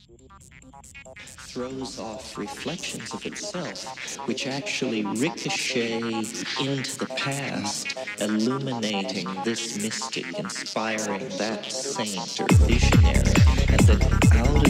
throws off reflections of itself, which actually ricochet into the past, illuminating this mystic, inspiring that saint or visionary, and then out